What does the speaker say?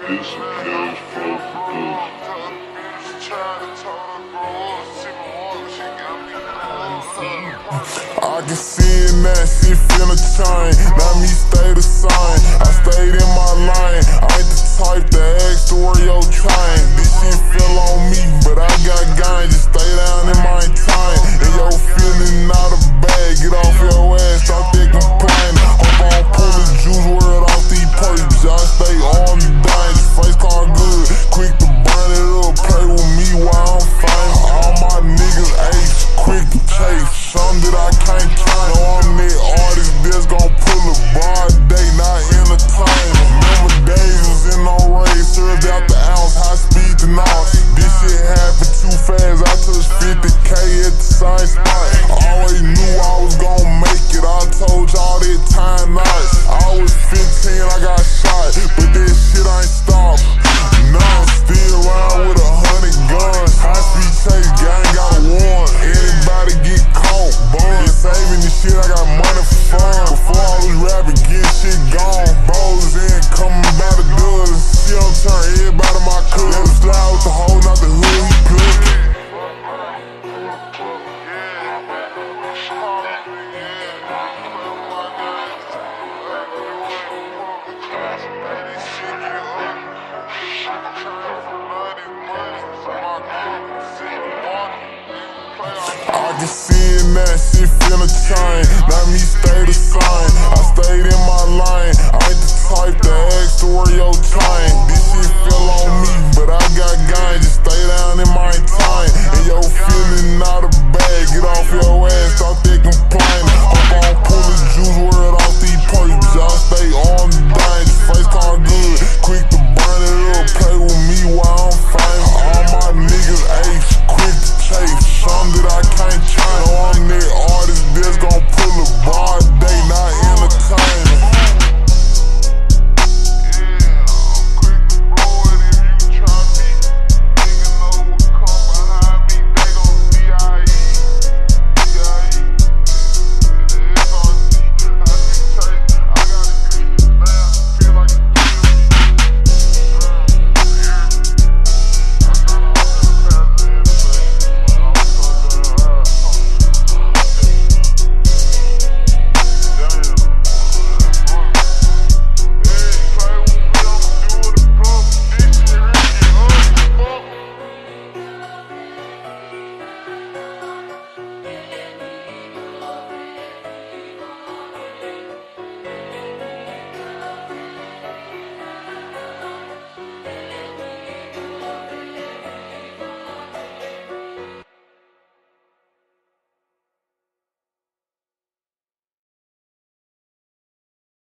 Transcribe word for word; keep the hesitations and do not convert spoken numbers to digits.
It's a cash flow I can see it now, shit finna change. Now me stay the same. I stayed in my lane. I ain't the type to ask to where your chain. This shit fell on me, but I got gang. Just stay down in my time. And yo feeling out of bag. Get off your ass, stop that complaining. Hope I don't pull the juice word off these perks. I stay on me dying. This face card good. Quick to burn it up. Play with me while I'm famous. All my niggas ace. Quick to chase. Some that I can't count. Know I'm that artist that's gon' pull a broad day, not entertainment. Remember days was in no race, served out the ounce, high speed to knots. This shit happened too fast, I touched fifty K at the same spot. Always knew I was gon' make it, I told y'all that time nights. I was fifteen, I got shot, but that shit ain't stopped. Now I'm still around with a hundred guns. High speed chase, gang got a warrant. Anybody get caught, bun. Saving this shit, I got money for fun. Before all this rapping, get shit gone. Bros in, coming by the dozen. Shit, I'm turning everybody my cousins. Let him slide with the hoe, not the hood, he pluckin'. I can see it now, shit finna change. Now me stay the same. I stayed in my lane. I ain't the type to ask to where your chain. This shit fell on me, but I got gang. Just stay down in my time. And yo feeling out of